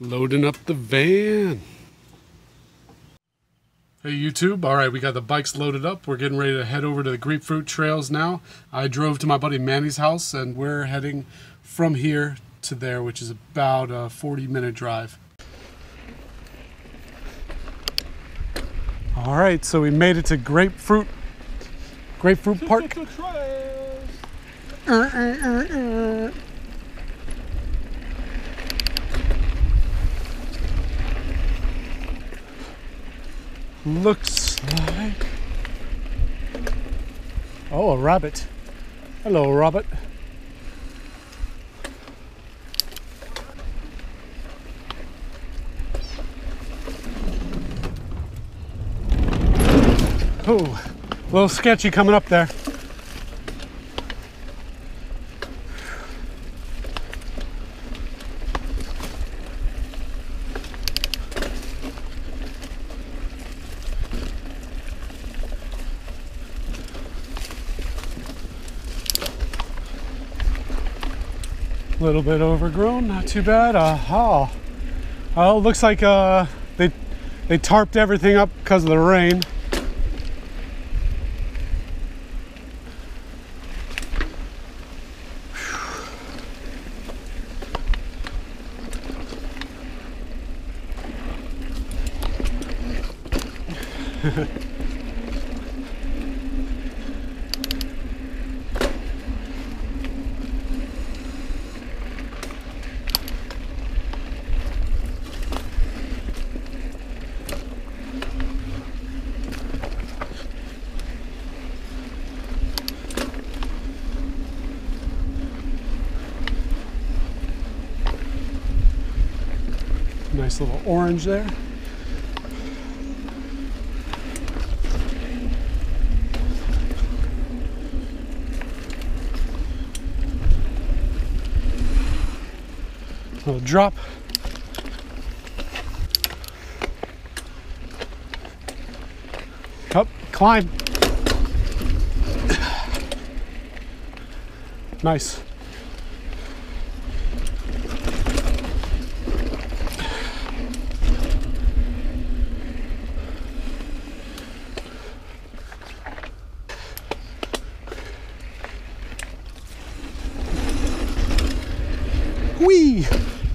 Loading up the van. Hey YouTube, all right, we got the bikes loaded up. We're getting ready to head over to the Grapefruit Trails now. I drove to my buddy Manny's house and we're heading from here to there, which is about a 40-minute drive. All right, so we made it to Grapefruit Park. Looks like... oh, a rabbit. Hello, rabbit. Oh, a little sketchy coming up there. A little bit overgrown, not too bad. Oh, looks like they tarped everything up because of the rain. Nice little orange there. Little drop. Up, climb. Nice. Whee!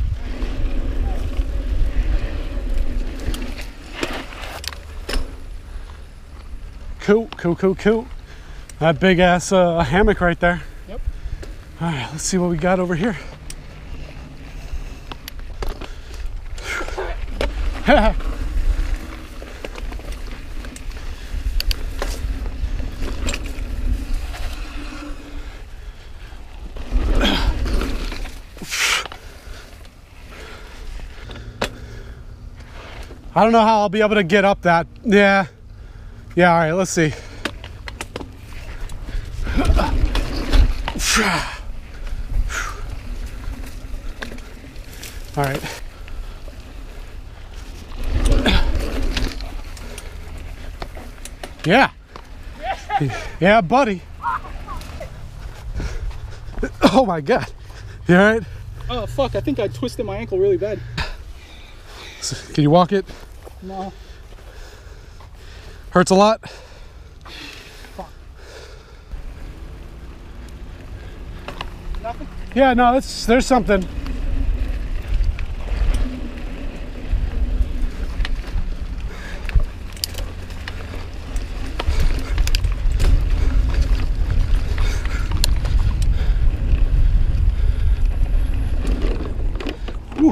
Cool. That big ass hammock right there. Yep. All right, let's see what we got over here. I don't know how I'll be able to get up that. Yeah, all right, let's see. All right. Yeah. Yeah, buddy. Oh my God. You all right? Oh, fuck, I think I twisted my ankle really bad. Can you walk it? No. Hurts a lot? Fuck. Nothing? Yeah, no, there's something. Whew.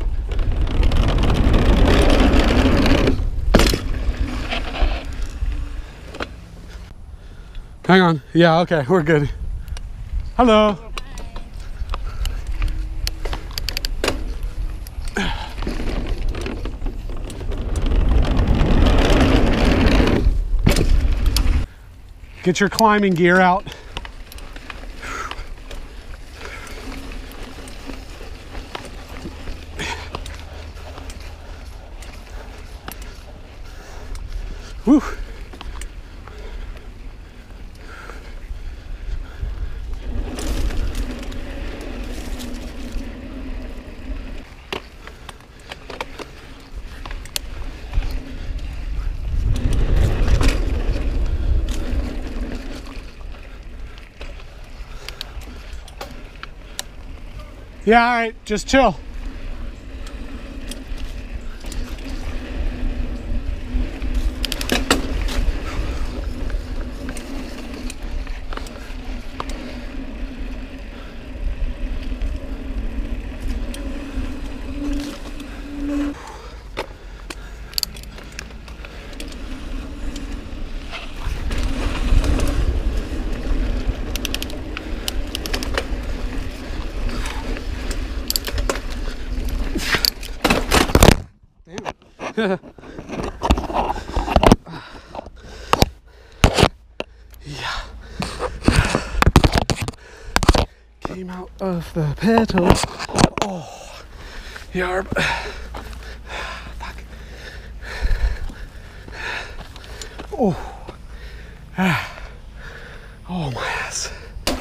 Hang on. Yeah, okay, we're good. Hello. Get your climbing gear out. Woo. Yeah, all right, just chill. Yeah. Came out of the pedal. Oh, yarb. Fuck. Oh. Ah. Oh, my ass.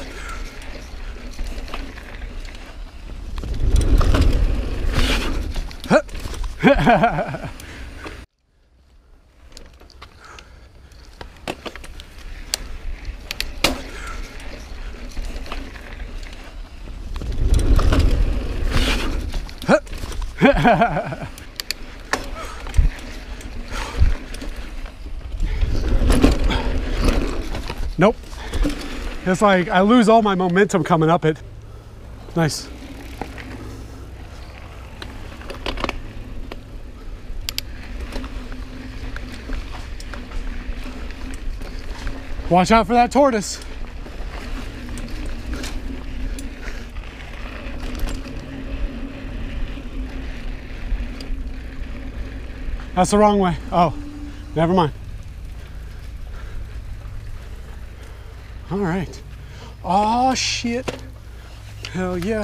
Nope. It's like I lose all my momentum coming up it. Nice. Watch out for that tortoise. That's the wrong way. Oh, never mind. All right. Oh, shit. Hell yeah.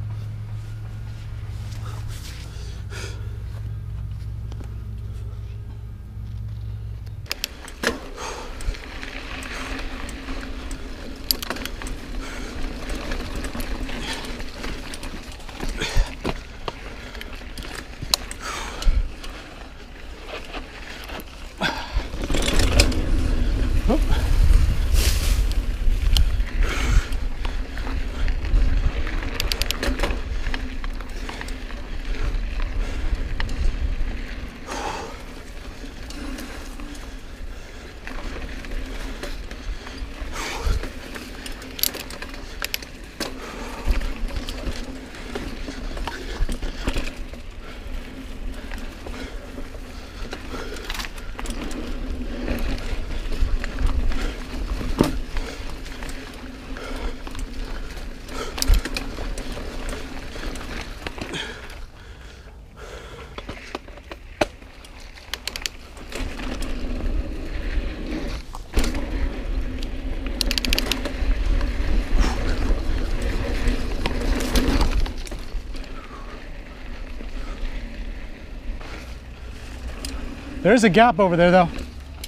There's a gap over there though.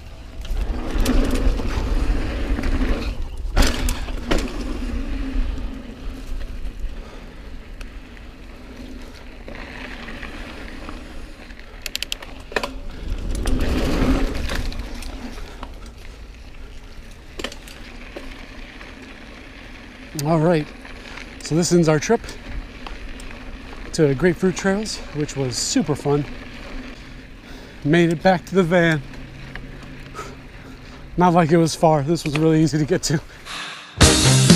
All right, so this ends our trip to Grapefruit Trails, which was super fun. Made it back to the van. Not like it was far. This was really easy to get to.